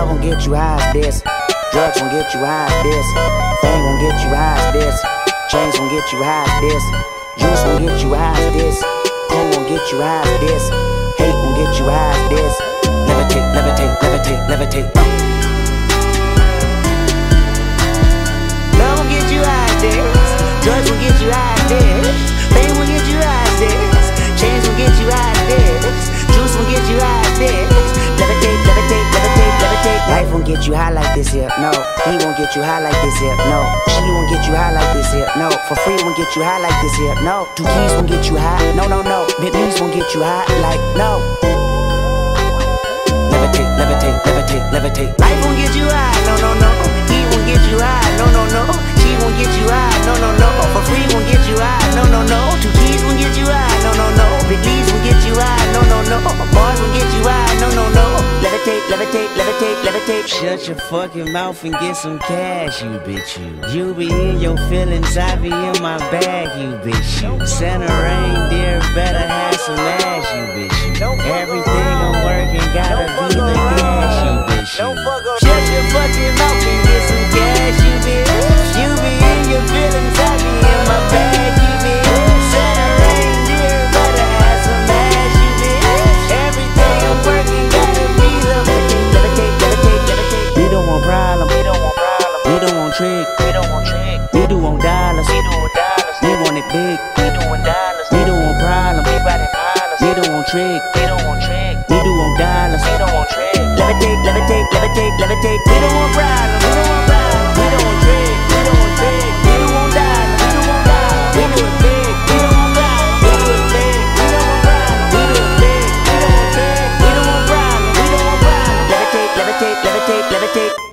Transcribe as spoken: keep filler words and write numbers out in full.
Love gon' get you high as this. Drugs gon' get you high as this. Fame gon' get you high as this. Chains gon' get you high as this. Juice gon' get you high as this. Cool gon' get you high as this. Hate gon' get you high as this. Levitate, levitate, levitate, levitate. Uh. Love gon' get you high as this. Drugs gon' get you high as this. Fame gon' get you high as this. Chains gon' get you high as this. Juice gon' get you high as this. Levitate, levitate, levitate, levitate. Life won't get you high like this here, no. He won't get you high like this here, no. She won't get you high like this here, no. For free won't get you high like this here, no. Two keys won't get you high, no, no, no. Bentleys won't get you high like, no. Levitate, levitate, levitate, levitate. Life won't get you high, no, no, no. He won't get you high, no, no, no. She won't get you high, no, no, no. For free won't get you high, no, no, no. Two keys won't get you high, no, no, no. Bentleys won't get you high, no, no, no. Bars won't get you high, no, no, no. Levitate, levitate, levitate, levitate. Shut your fucking mouth and get some cash, you bitch, you. You be in your feelings, I be in my bag, you bitch, you. Santa reindeer better have some ass, you bitch, you. Everything I'm working gotta be the gas, you bitch, you. Shut your fucking mouth and get some cash, you bitch. You be in your feelings, I be in my bag, you bitch. Santa reindeer better have some ass, you bitch. Everything I'm working gotta be the levitate, levitate, levitate. We don't want problem, We don't want problem. we don't want trick, We don't want trick. we do want dollars, We do want dollars. we want it big, We do want dollars. we don't want problem, We riding pilots. we don't want trick, We don't want trick. we do want dollars. We don't want trick. Levitate, levitate, levitate, levitate. We don't want problem. We don't want problem. We don't want trick. We don't want trick. We don't want dollars. We don't want dollars. We do it big. We don't want problem. We do it big. We don't want problem. We do it big. We don't want trick. We don't want problem. We don't want problem. Levitate, levitate, levitate, levitate.